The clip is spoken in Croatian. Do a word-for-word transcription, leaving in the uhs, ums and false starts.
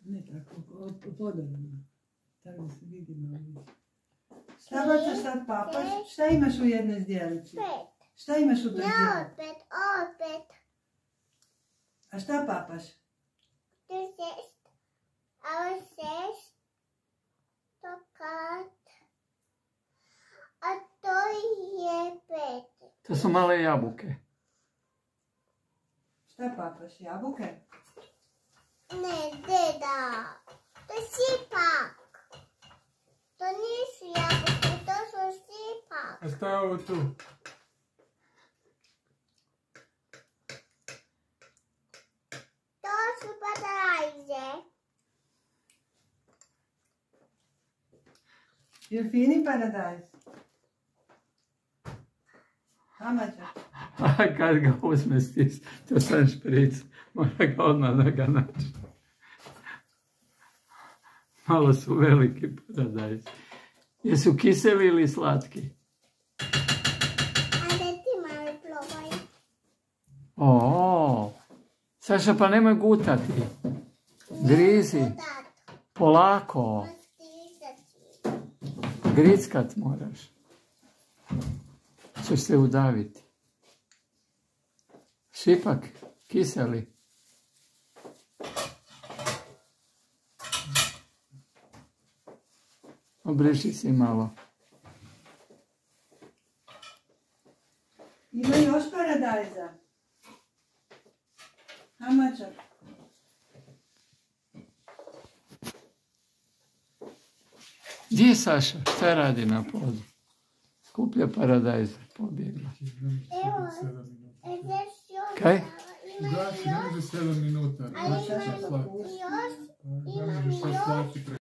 Ne tako, od vodorima. Tako da se vidi malo. Šta bacaš sad, papaš? Šta imaš u jednoj zdjelici? Pet. Šta imaš u toj Ne, zdjelici? opet, opet. A šta papaš? To je šest. A ovo je šest. To kad. A to je pet. To su male jabuke. Šta papaš? Jabuke? Ne, deda. To je šipak. To nisu jabuke, to su šipak. A šta je ovo tu? To su paradajze. Je fini paradajz? Amađa. A kad ga uzme stis, to sam špric, mora ga odmah da ga naći. Malo su veliki paradajzi. Jesu kiseli ili slatki? Ajde ti malo probaj. O, Saša, pa nemoj gutati. Grizi, polako. Grickat moraš. Ćeš se udaviti. Šipak, kiseli. Obriši si malo. Ima još paradajza. Amađa. Gdje je Saša? Šta radi na podu? Skuplja paradajze, pobjegla. Evo, ideš još. Kaj? Gasi, ne može sedam minuta. Ali imam još, imam još.